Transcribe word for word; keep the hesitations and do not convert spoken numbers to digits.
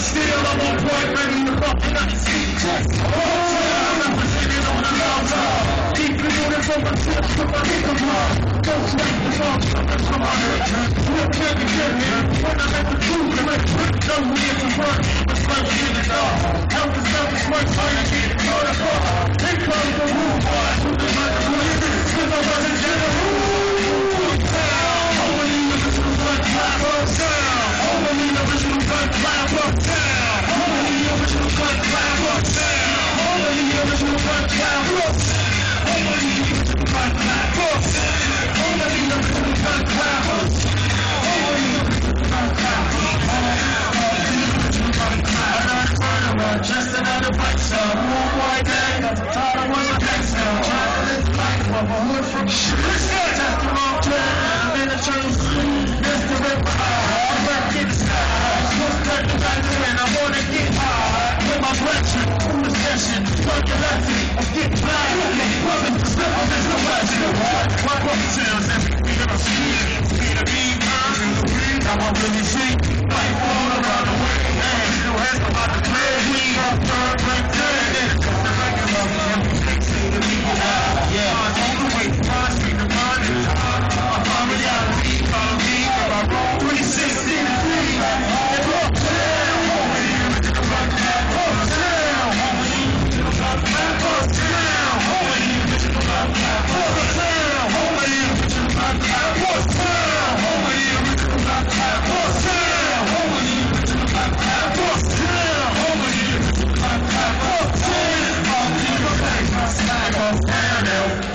Steele, I'm on point, ready to fucking nothing see. I'm representing on the long keep it moving from my tips to my nigga block. Don't sweat the song, something from my head. Real candy get here. When I let the truth, I let quick know we get to work. It's like we in the dark. Help us out this much time to get caught up. Here comes the rule, boy. Who the man is doing it? Cause I wasn't general. Only the original gun clap up down. Only the original gun clap up down. Only the original gun clap up down. Only the original gun clap up down. Only the original gun clap up down. Only the original gun clap up down. Only the original gun clap up down. Only the original gun clap. Another murderer, just another biter. More boy gang, that's a title was a gangster. Trying to live life of a hood from shit. Just the wrong turn, I'm in a train scene. Mister Ripper, I'm back in the sky. Just cut the back in, I wanna get high. With my brethren, through the session, fuck your lefty, I'm getting blind. Welcome to Steele of Smif-N-Wessun. My Bucktown, everything that I see. See the beat, turn in the wind, how I really see. Life all around the way, hey, still has about the clear. We got third break dead. It's just a regular, everything see the people now. Yeah, on the way to my street, the money. I'm from reality, follow me, from my roll three sixty degrees. And look down, only the original gun clap, look down, only the original gun clap, look down, only the original gun clap, look down, only the original gun clap, look down, only the original gun clap, look down, only the original gun clap, look down, only the original gun clap, look down, only the original gun clap, look down.